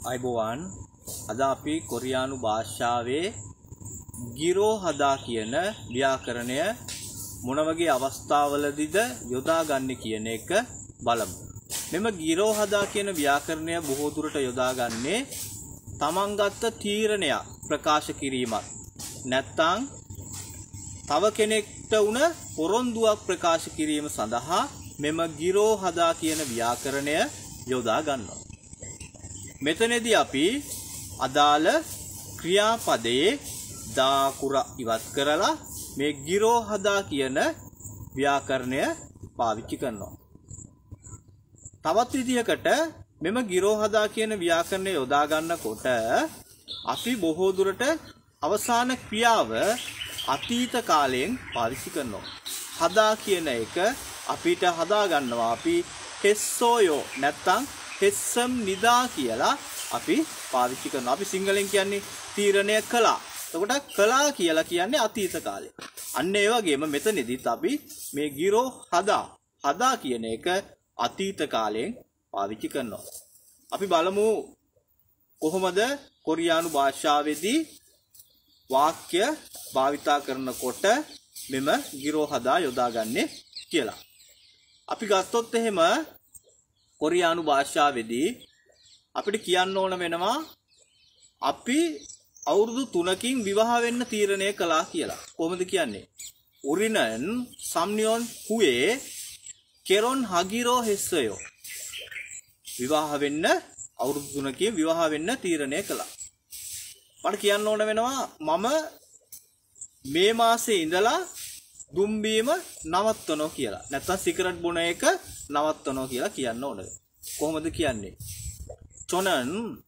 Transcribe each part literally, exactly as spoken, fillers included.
අයිබෝවන් අද අපි කොරියානු භාෂාවේ ගිරෝ හදා කියන ව්‍යාකරණය මොන වගේ අවස්ථාවලදීද යොදාගන්නේ කියන එක බලමු. මෙම ගිරෝ හදා කියන ව්‍යාකරණය බොහෝ දුරට යොදාගන්නේ තමන් ගත්ත තීරණයක් ප්‍රකාශ කිරීමත් නැත්නම් තව කෙනෙක්ට උන පොරොන්දුවක් ප්‍රකාශ කිරීම සඳහා මෙම ගිරෝ හදා කියන ව්‍යාකරණය යොදා ගන්නවා. මෙතනදී අපි අදාළ ක්‍රියාපදයේ දාකුර ඉවත් කරලා මේ ගිරෝ හදා කියන ව්‍යාකරණය පාවිච්චි කරනවා. තවත් විදිහකට මෙම ගිරෝ හදා කියන ව්‍යාකරණය යොදා ගන්නකොට අපි බොහෝ දුරට අවසාන ක්‍රියාව අතීත කාලයෙන් පාවිච්චි කරනවා. හදා කියන එක අපිට හදා ගන්නවා අපි හෙස්සෝයෝ නැත්තම් හෙස්සම් නිදා කියලා අපි පාවිච්චි කරනවා. අපි සිංහලෙන් කියන්නේ තීරණය කළා. එතකොට කළා කියලා කියන්නේ අතීත කාලේ. අන්න ඒ වගේම මෙතනදිත් අපි මේ ගිරෝ හදා හදා කියන එක අතීත කාලයෙන් පාවිච්චි කරනවා. අපි බලමු කොහොමද කොරියානු භාෂාවේදී වාක්‍ය භාවිතා කරනකොට මෙම ගිරෝ හදා යොදාගන්නේ කියලා. අපි ගත්තොත් එහෙම කොරියානු භාෂාවේදී අපිට කියන්න ඕන වෙනවා අපි අවුරුදු තුනකින් විවාහ වෙන්න තීරණය කළා කියලා. කොහොමද කියන්නේ? උරිනන් සම්නියොන් හුවේ කෙරොන් හගිරෝ හෙස්සයෝ. විවාහ වෙන්න අවුරුදු තුනකින් විවාහ වෙන්න තීරණය කළා. මට කියන්න ඕන වෙනවා මම මේ මාසේ ඉඳලා දුම්බීම නවත්තනවා කියලා. නැත්නම් සිගරට් බොන එක නවත්තනවා කියලා කියන්න ඕනද? කොහොමද කියන්නේ? චොනන්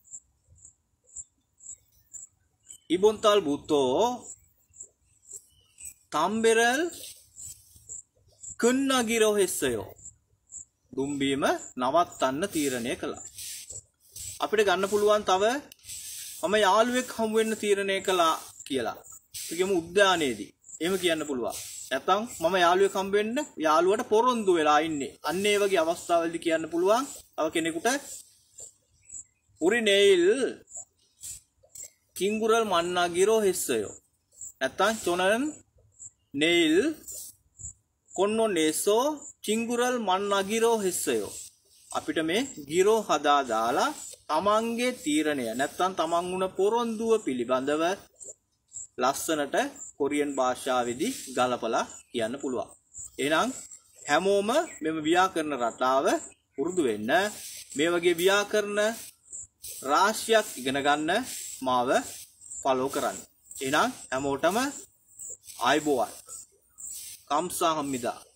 ඉබොන්තල් බුතෝ තම්බෙරල් කුන්නගිරෝ හෙස්සයෝ. දුම්බීම නවත්තන්න තීරණය කළා. අපිට ගන්න පුළුවන් තව මම යාළුවෙක් හමු වෙන්න තීරණය කළා කියලා. ඒකෙම උද්‍යානයේදී. එහෙම කියන්න පුළුවන්. නැත්නම් මම යාළුවෙක් හම්බ වෙන්න යාළුවට පොරොන්දු වෙලා ඉන්නේ. අන්න ඒ වගේ අවස්ථාවලදී කියන්න පුළුවන් තව කෙනෙකුට උරිනෙයිල් කිංගුරල් මන්නාගිරෝ හෙස්සයෝ. නැත්නම් චොනන් නෙයිල් කොන්නෝ නේසෝ කිංගුරල් මන්නාගිරෝ හෙස්සයෝ. අපිට මේ ගිරෝ හදා දාලා තමන්ගේ තීරණය නැත්නම් තමන් වුණ පොරොන්දුව පිළිබඳව ලස්සනට කොරියන් භාෂාවේදී ගලපලා කියන්න පුළුවන්. එහෙනම් හැමෝම මෙම ව්‍යාකරණ රටාව පුරුදු වෙන්න මේ වගේ ව්‍යාකරණ රාශියක් ඉගෙන ගන්න මාව ෆලෝ කරන්න. එහෙනම් හැමෝටම ආයුබෝවන්. කම්සා හම්මිදා